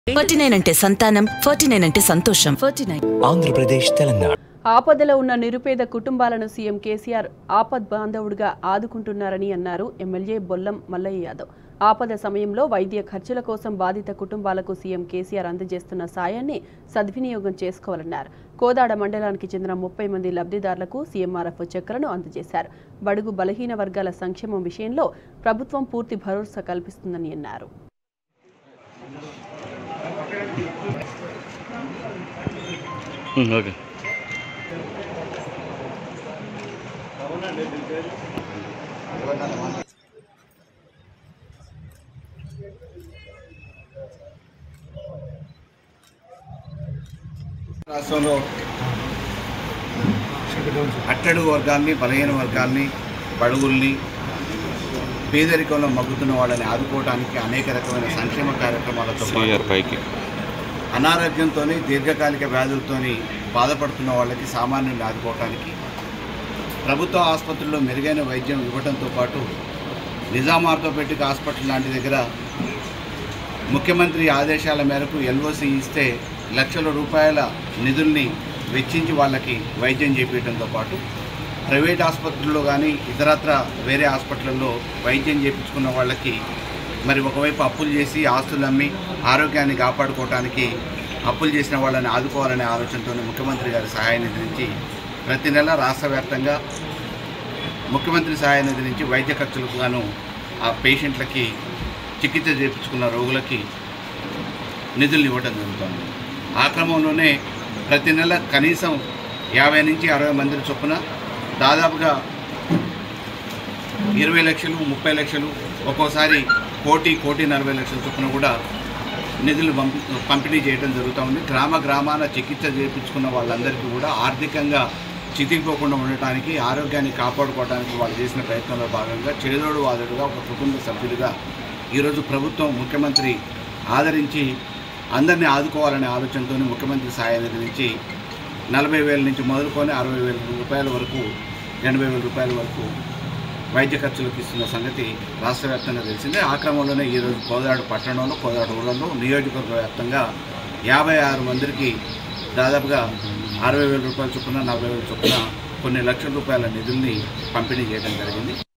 49 అంటే సంతానం, 49 అంటే సంతోషం. 49 ఆంధ్రప్రదేశ్, తెలంగాణ. ఆపదలో ఉన్న నిరుపేద కుటుంబాలను సీఎం కేసీఆర్ ఆపద్ బాంధవుడిగా ఆదుకుంటున్నారని అన్నారు ఎమ్మెల్యే బొల్లం మల్లయ్య యాదవ్. ఆపద సమయంలో వైద్య ఖర్చుల కోసం బాధిత కుటుంబాలకు సీఎం కేసీఆర్ అందజేస్తున్న సాయాన్ని సద్వినియోగం చేసుకోవాలన్నారు. కోదాడ మండలానికి చెందిన 30 మంది లబ్ధిదారులకు సీఎంఆర్ఎఫ్ చెక్కులను అందజేశారు. బడుగు బలహీన వర్గాల సంక్షేమం విషయంలో ప్రభుత్వం పూర్తి భరోసా కల్పిస్తుందని అన్నారు. ఓకే. రాష్ట్రంలో అట్టడుగు వర్గాల్ని, బలహీన వర్గాల్ని, బడుగుల్ని, పేదరికంలో మగ్గుతున్న వాళ్ళని ఆదుకోవడానికి అనేక రకమైన సంక్షేమ కార్యక్రమాలతో అనారోగ్యంతో, దీర్ఘకాలిక వ్యాధులతో బాధపడుతున్న వాళ్ళకి, సామాన్యుల్ని ఆదుకోవడానికి ప్రభుత్వ ఆసుపత్రుల్లో మెరుగైన వైద్యం ఇవ్వడంతో పాటు నిజాం ఆర్థోపెడిక్ హాస్పిటల్ లాంటి దగ్గర ముఖ్యమంత్రి ఆదేశాల మేరకు ఎల్ఓసి ఇస్తే లక్షల రూపాయల నిధుల్ని వెచ్చించి వాళ్ళకి వైద్యం చేపించడంతో పాటు ప్రైవేట్ ఆసుపత్రుల్లో కానీ ఇతరత్ర వేరే హాస్పిటల్లో వైద్యం చేయించుకున్న వాళ్ళకి మరి ఒకవైపు అప్పులు చేసి ఆస్తులు అమ్మి ఆరోగ్యాన్ని కాపాడుకోవడానికి అప్పులు చేసిన వాళ్ళని ఆదుకోవాలనే ఆలోచనతో ముఖ్యమంత్రి గారి సహాయ నిధి నుంచి ప్రతి నెల రాష్ట్ర వ్యాప్తంగా ముఖ్యమంత్రి సహాయ నిధి నుంచి వైద్య ఖర్చులకు గాను ఆ పేషెంట్లకి, చికిత్స చేయించుకున్న రోగులకి నిధులు ఇవ్వడం జరుగుతుంది. ఆ క్రమంలోనే ప్రతి నెల కనీసం 50 నుంచి 60 మంది చొప్పున దాదాపుగా 20 లక్షలు, 30 లక్షలు, ఒక్కోసారి 1,40,00,000 చొప్పున కూడా నిధులు పంపిణీ చేయడం జరుగుతూ ఉంది. గ్రామాన చికిత్స చేయించుకున్న వాళ్ళందరికీ కూడా ఆర్థికంగా చితికిపోకుండా ఉండటానికి, ఆరోగ్యాన్ని కాపాడుకోవడానికి వాళ్ళు చేసిన ప్రయత్నంలో భాగంగా చేదోడు వాదోడుగా ఒక కుటుంబ సభ్యులుగా ఈరోజు ప్రభుత్వం, ముఖ్యమంత్రి ఆదరించి అందరినీ ఆదుకోవాలనే ఆలోచనతో ముఖ్యమంత్రి సహాయ నిధి నుంచి 40,000 నుంచి మొదలుకొని 60,000 రూపాయల వరకు, 80,000 రూపాయల వరకు వైద్య ఖర్చులకు ఇస్తున్న సంగతి రాష్ట్ర వ్యాప్తంగా తెలిసిందే. ఆ క్రమంలోనే ఈరోజు కోదాడు పట్టణంలో, కోదాడు ఊళ్ళలో నియోజకవర్గ వ్యాప్తంగా 56 మందికి దాదాపుగా 60,000 రూపాయల చొప్పున, 40,000 చొప్పున కొన్ని లక్షల రూపాయల నిధుల్ని పంపిణీ చేయడం జరిగింది.